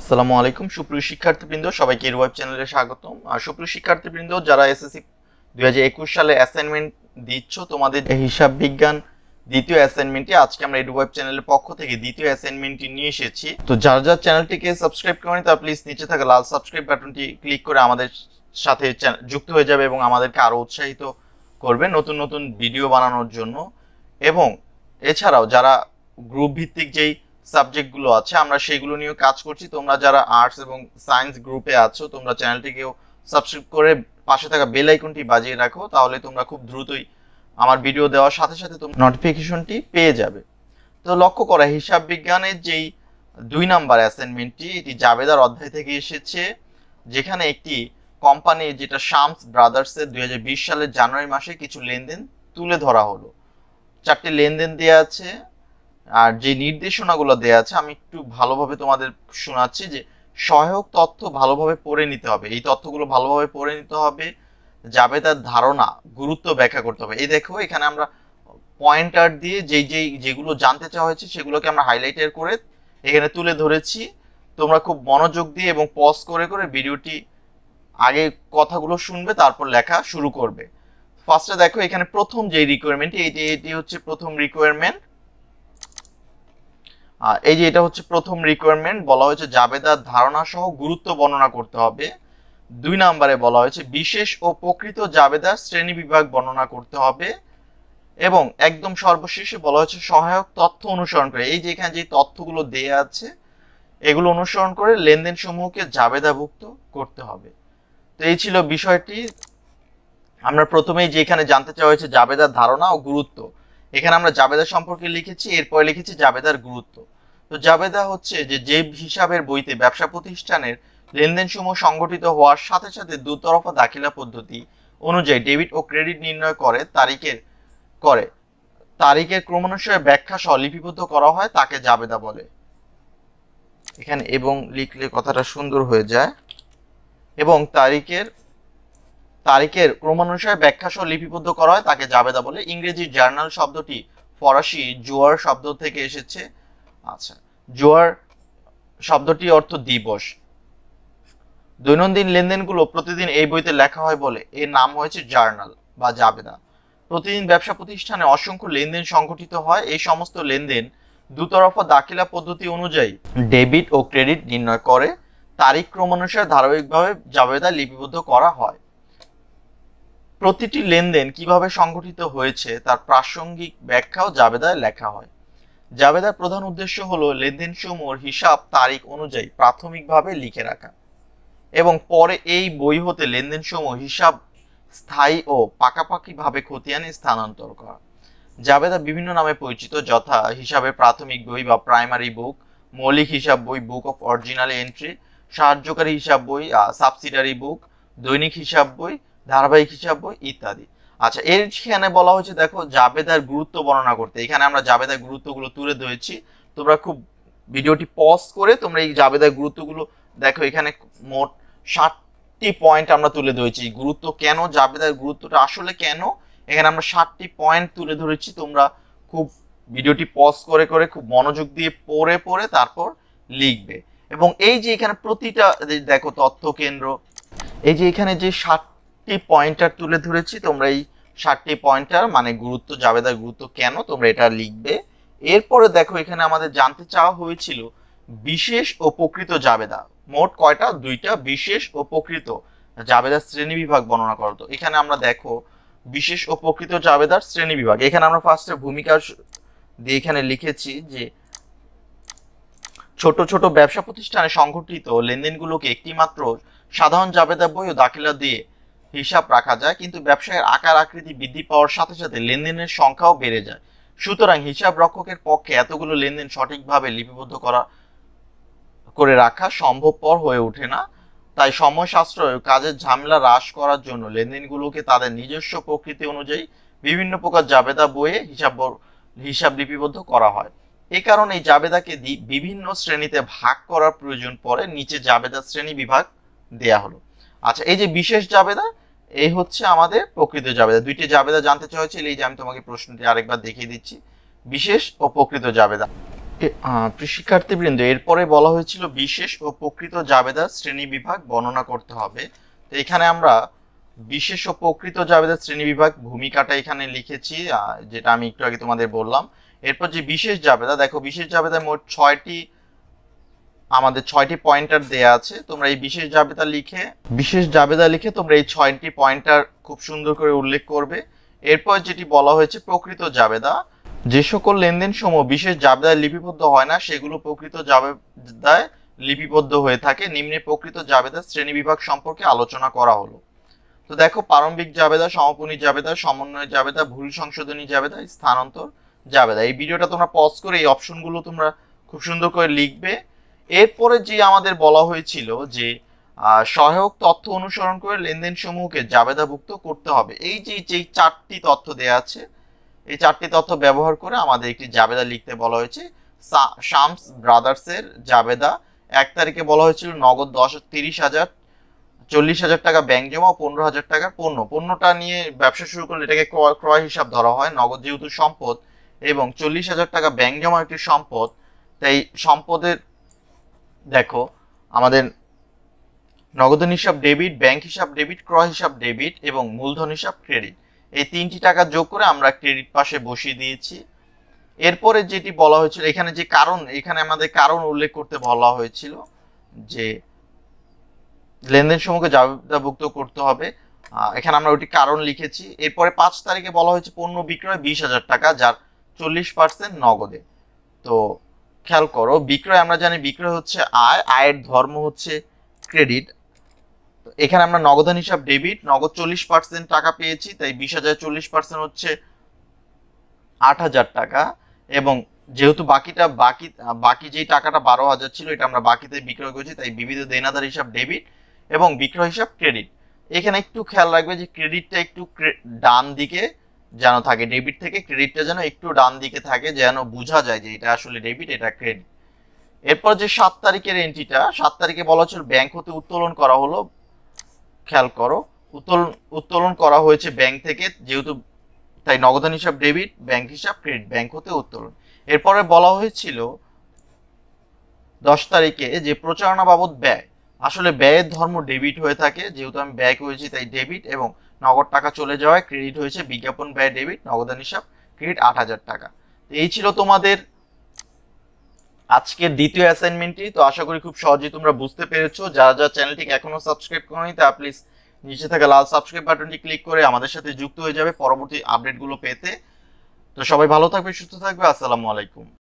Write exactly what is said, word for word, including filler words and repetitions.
আসসালামু আলাইকুম সুপ্রিয় শিক্ষার্থীবৃন্দ, সবাইকে EDUVIVE চ্যানেলে স্বাগতম। আর সুপ্রিয় শিক্ষার্থীবৃন্দ, যারা এসএসসি দুই হাজার একুশ সালে অ্যাসাইনমেন্ট দিচ্ছ, তোমাদের হিসাব বিজ্ঞান দ্বিতীয় অ্যাসাইনমেন্টটি আজকে আমরা EDUVIVE চ্যানেলের পক্ষ থেকে দ্বিতীয় অ্যাসাইনমেন্টটি নিয়ে এসেছি। তো যারা যারা চ্যানেলটিকে সাবস্ক্রাইব করেনি তারা প্লিজ নিচে থাকা লাল সাবস্ক্রাইব বাটনটি ক্লিক করে আমাদের সাথে যুক্ত হয়ে যাবে এবং আমাদেরকে আরো উৎসাহিত করবে নতুন নতুন ভিডিও বানানোর জন্য। এবং এছাড়াও যারা গ্রুপ ভিত্তিক যেই সাবজেক্টগুলো আছে আমরা সেগুলো নিয়েও কাজ করছি। তোমরা যারা আর্টস এবং সায়েন্স গ্রুপে আছো তোমরা চ্যানেলটিকেও সাবস্ক্রাইব করে পাশে থাকা বেল আইকনটি বাজিয়ে রাখো, তাহলে তোমরা খুব দ্রুতই আমার ভিডিও দেওয়ার সাথে সাথে তোমরা নোটিফিকেশনটি পেয়ে যাবে। তো লক্ষ্য করা, হিসাব বিজ্ঞানের যেই দুই নাম্বার অ্যাসাইনমেন্টটি এটি জাবেদার অধ্যায় থেকে এসেছে, যেখানে একটি কোম্পানি যেটা শামস ব্রাদার্সের দুই হাজার বিশ সালের জানুয়ারি মাসে কিছু লেনদেন তুলে ধরা হলো। চারটি লেনদেন দেওয়া আছে আর যে নির্দেশনাগুলো দেওয়া আছে আমি একটু ভালোভাবে তোমাদের শোনাচ্ছি। যে সহায়ক তথ্য ভালোভাবে পড়ে নিতে হবে, এই তথ্যগুলো ভালোভাবে পড়ে নিতে হবে, জাবেদার ধারণা গুরুত্ব ব্যাখ্যা করতে হবে। এই দেখো এখানে আমরা পয়েন্টার দিয়ে যেই যেই যেগুলো জানতে চাওয়া হয়েছে সেগুলোকে আমরা হাইলাইটার করে এখানে তুলে ধরেছি। তোমরা খুব মনোযোগ দিয়ে এবং পজ করে করে ভিডিওটি আগে কথাগুলো শুনবে, তারপর লেখা শুরু করবে। ফার্স্টে দেখো এখানে প্রথম যে রিকোয়ারমেন্ট, এই যে এটি হচ্ছে প্রথম রিকোয়ারমেন্ট। এই যে এটা হচ্ছে প্রথম রিকোয়ারমেন্ট, বলা হয়েছে জাবেদার ধারণা সহ গুরুত্ব বর্ণনা করতে হবে। দুই নম্বরে বলা হয়েছে বিশেষ ও প্রকৃত জাবেদার শ্রেণী বিভাগ বর্ণনা করতে হবে। এবং একদম সর্বশেষে বলা হয়েছে সহায়ক তথ্য অনুসরণ করে, এই যে এখানে যে তথ্যগুলো দেয়া আছে এগুলো অনুসরণ করে লেনদেন সমূহকে জাবেদাভুক্ত করতে হবে। তো এই ছিল বিষয়টি। আমরা প্রথমেই যে এখানে জানতে চাওয়া হয়েছে জাবেদার ধারণা ও গুরুত্ব, এখানে আমরা জাবেদা সম্পর্কে লিখেছি, এরপরে লিখেছি জাবেদার গুরুত্ব। তো জাবেদা হচ্ছে যে যে হিসাবের বইতে ব্যবসা প্রতিষ্ঠানের লেনদেন সমূহ সংগঠিত হওয়ার সাথে সাথে দুতরফা দাখিলা পদ্ধতি অনুযায়ী ডেবিট ও ক্রেডিট নির্ণয় করে তারিখের করে তারিখের ক্রমানুসারে ব্যাখ্যা সহ লিপিবদ্ধ করা হয় তাকে জাবেদা বলে। এখানে এবং লিখলে কথাটা সুন্দর হয়ে যায়। এবং তারিখের তারিখের ক্রমানুসারে ব্যাখ্যা সহ লিপিবদ্ধ করা হয় তাকে জাবেদা বলে। ইংরেজি জার্নাল শব্দটি ফরাসি জোয়ার শব্দ থেকে এসেছে। আচ্ছা, জোয়ার শব্দটি অর্থ দিবস। দৈনন্দিন লেনদেনগুলো প্রতিদিন এই বইতে লেখা হয় বলে এর নাম হয়েছে জার্নাল বা জাবেদা। প্রতিদিন ব্যবসা প্রতিষ্ঠানে অসংখ্য লেনদেন সংঘটিত হয়, এই সমস্ত লেনদেন দুতরফা দাখিলা পদ্ধতি অনুযায়ী ডেবিট ও ক্রেডিট নির্ণয় করে তারিখ ক্রমানুসারে ধারাবাহিকভাবে জাবেদা লিপিবদ্ধ করা হয়। প্রতিটি লেনদেন কিভাবে সংঘটিত হয়েছে তার প্রাসঙ্গিক ব্যাখ্যাও জাবেদায় লেখা হয়। জাবেদার প্রধান উদ্দেশ্য হলো লেনদেন সমূহের হিসাব তারিখ অনুযায়ী প্রাথমিকভাবে লিখে রাখা এবং পরে এই বই হতে লেনদেন সমূহ হিসাব স্থায়ী ও পাকাপাকিভাবে খতিয়ানে স্থানান্তর করা। জাবেদা বিভিন্ন নামে পরিচিত, যথা হিসাবের প্রাথমিক বই বা প্রাইমারি বুক, মৌলিক হিসাব বই বুক অফ অরিজিনাল এন্ট্রি, সাহায্যকারী হিসাব বই সাবসিডারি বুক, দৈনিক হিসাব বই, ধারাবাহিক হিসাব বই ইত্যাদি। আচ্ছা, এখানে বলা হয়েছে দেখো জাবেদার গুরুত্ব বর্ণনা করতে, এখানে আমরা জাবেদার গুরুত্বগুলো তুলে ধরেছি। তোমরা খুব ভিডিওটি পজ করে তোমরা এই জাবেদার গুরুত্বগুলো দেখো। এখানে মোট ষাটটি পয়েন্ট আমরা তুলে ধরেছি। গুরুত্ব কেন, জাবেদার গুরুত্বটা আসলে কেন, এখানে আমরা ষাটটি পয়েন্ট তুলে ধরেছি। তোমরা খুব ভিডিওটি পজ করে করে খুব মনোযোগ দিয়ে পড়ে পড়ে তারপর লিখবে। এবং এই যে এখানে প্রতিটা দেখো তথ্য কেন্দ্র, এই যে এখানে যে ষাট পয়েন্টার তুলে ধরেছি, তোমরা এই ষাটটি পয়েন্টার মানে গুরুত্ব, জাবেদার গুরুত্ব কেন, তোমরা এটা লিখবে। এরপরে দেখো এখানে আমাদের জানতে চাওয়া হয়েছিল বিশেষ ও প্রকৃত জাবেদা, মোট কয়টা, দুইটা, বিশেষ ও প্রকৃত জাবেদার শ্রেণী বিভাগ বর্ণনা করো। তো এখানে আমরা দেখো বিশেষ ও প্রকৃত জাবেদার শ্রেণী বিভাগ, এখানে আমরা ফার্স্টে ভূমিকা দিয়ে এখানে লিখেছি যে ছোট ছোট ব্যবসা প্রতিষ্ঠানে সংঘটিত লেনদেনগুলোকে একটি মাত্র সাধারণ জাবেদা বই ও দাখিলা দিয়ে হিসাব রাখা যায়, কিন্তু ব্যবসায়ের আকার আকৃতি বৃদ্ধি পাওয়ার সাথে সাথে লেনদেনের সংখ্যাও বেড়ে যায়। সুতরাং হিসাব রক্ষকের পক্ষে এতগুলো লেনদেন সঠিকভাবে লিপিবদ্ধ করা করে রাখা সম্ভবপর হয়ে ওঠে না। তাই সময় সাশ্রয় কাজের ঝামেলা হ্রাস করার জন্য লেনদেনগুলোকে তাদের নিজস্ব প্রকৃতি অনুযায়ী বিভিন্ন প্রকার জাবেদা বইয়ে হিসাব হিসাব লিপিবদ্ধ করা হয়। এই কারণে এই জাবেদাকে বিভিন্ন শ্রেণীতে ভাগ করার প্রয়োজন পড়ে। নিচে জাবেদা শ্রেণী বিভাগ দেয়া হলো। আচ্ছা, এই যে বিশেষ জাবেদা, এই হচ্ছে আমাদের প্রকৃত জাবেদা। দুইটি জাবেদা জানতে চাইছিল, এই যে আমি তোমাকে প্রশ্নটি আরেকবার দেখিয়ে দিচ্ছি, বিশেষ ও প্রকৃত জাবেদা। শিক্ষার্থীবৃন্দ, এরপরে বলা হয়েছিল বিশেষ ও প্রকৃত জাবেদা শ্রেণী বিভাগ বর্ণনা করতে হবে। তো এখানে আমরা বিশেষ ও প্রকৃত জাবেদা শ্রেণী বিভাগ ভূমিকাটা এখানে লিখেছি, যেটা আমি একটু আগে তোমাদের বললাম। এরপর যে বিশেষ জাবেদা, দেখো বিশেষ জাবেদায় মোট ছয়টি আমাদের ছয়টি পয়েন্টার দেয়া আছে। তোমরা এই বিশেষ জাবেদা লিখে বিশেষ জাবেদা লিখে তোমরা এই ছয়টি পয়েন্টার খুব সুন্দর করে উল্লেখ করবে। এরপর যেটি বলা হয়েছে প্রকৃত জাবেদা, যে সকল লেনদেন সমূহ বিশেষ জাবেদায় লিপিবদ্ধ হয় না সেগুলো প্রকৃত জাবেদায় লিপিবদ্ধ হয়ে থাকে। নিম্নে প্রকৃত জাবেদা শ্রেণী বিভাগ সম্পর্কে আলোচনা করা হলো। তো দেখো, প্রারম্ভিক জাবেদা, সমাপনী জাবেদা, সমন্বয় জাবেদা, ভুল সংশোধনী জাবেদা, স্থানান্তর জাবেদা। এই ভিডিওটা তোমরা পজ করে এই অপশনগুলো তোমরা খুব সুন্দর করে লিখবে। এরপরে যে আমাদের বলা হয়েছিল যে সহায়ক তথ্য অনুসরণ করে লেনদেন সমূহকে জাবেদাভুক্ত করতে হবে। এই যে যে চারটি তথ্য দেয়া আছে, এই চারটি তথ্য ব্যবহার করে আমাদের একটি জাবেদা লিখতে বলা হয়েছে। শামস ব্রাদার্সের জাবেদা, এক তারিখে বলা হয়েছিল নগদ দশ তিরিশ হাজার চল্লিশ হাজার টাকা ব্যাংক জমা ও পনেরো হাজার টাকার পণ্য। পণ্যটা নিয়ে ব্যবসা শুরু করলে এটাকে ক্রয় হিসাব ধরা হয়। নগদ যেহেতু সম্পদ এবং চল্লিশ হাজার টাকা ব্যাংক জমা একটি সম্পদ, তাই সম্পদের দেখো আমাদের নগদ হিসাব ডেবিট, ব্যাংক হিসাব ডেবিট, ক্রয় হিসাব ডেবিট এবং মূলধন হিসাব ক্রেডিট, এই তিনটি টাকা যোগ করে আমরা ক্রেডিট পাশে বসিয়ে দিয়েছি। এরপরে যেটি বলা হয়েছিল, এখানে যে কারণ, এখানে আমাদের কারণ উল্লেখ করতে বলা হয়েছিল যে লেনদেন সমূহকে জাবেদাভুক্ত করতে হবে। এখানে আমরা ওইটি কারণ লিখেছি। এরপরে পাঁচ তারিখে বলা হয়েছে পণ্য বিক্রয় বিশ হাজার টাকা, যার চল্লিশ পার্সেন্ট নগদে। তো খেয়াল করো, বিক্রয় আমরা জানি বিক্রয় হচ্ছে আয়, আয়ের ধর্ম হচ্ছে ক্রেডিট। এখানে আমরা নগদান হিসাব ডেবিট, নগদ চল্লিশ পার্সেন্ট টাকা পেয়েছি, তাই বিশ হাজার চল্লিশ পার্সেন্ট হচ্ছে আট হাজার টাকা। এবং যেহেতু বাকিটা বাকি বাকি যেই টাকাটা বারো হাজার ছিল, এটা আমরা বাকিতে বিক্রয় করেছি, তাই বিবিধ দেনাদার হিসাব ডেবিট এবং বিক্রয় হিসাব ক্রেডিট। এখানে একটু খেয়াল রাখবে যে ক্রেডিটটা একটু ডান দিকে যেন থাকে, ডেবিট থেকে ক্রেডিটটা যেন একটু ডান দিকে থাকে, যেন বোঝা যায় যে এটা আসলে ডেবিট, এটা ক্রেডিট। এরপর যে সাত তারিখের এন্ট্রিটা, সাত তারিখে বলা হচ্ছিল ব্যাংক হতে উত্তোলন করা হলো। খেয়াল করো, উত্তোলন উত্তোলন করা হয়েছে ব্যাংক থেকে, যেহেতু তাই নগদান হিসাব ডেবিট, ব্যাংক হিসাব ক্রেডিট, ব্যাংক হতে উত্তোলন। এরপরে বলা হয়েছিল দশ তারিখে যে প্রচারণা বাবদ ব্যয়, আসলে ব্যয়ের ধর্ম ডেবিট হয়ে থাকে, যেহেতু আমি ব্যয় করেছি তাই ডেবিট, এবং নগদ টাকা চলে যাওয়ায় ক্রেডিট হয়েছে। বিজ্ঞাপন ব্যয় ডেবিট, নগদান হিসাব ক্রেডিট আট হাজার টাকা। এই ছিল তোমাদের আজকের দ্বিতীয় অ্যাসাইনমেন্টটি। তো আশা করি খুব সহজেই তোমরা বুঝতে পেরেছো। যারা যারা চ্যানেলটিকে এখনো সাবস্ক্রাইব করোনি, তা প্লিজ নিচে থাকা লাল সাবস্ক্রাইব বাটনটি ক্লিক করে আমাদের সাথে যুক্ত হয়ে যাবে পরবর্তী আপডেটগুলো পেতে। তো সবাই ভালো থাকবে, সুস্থ থাকবে। আসসালামু আলাইকুম।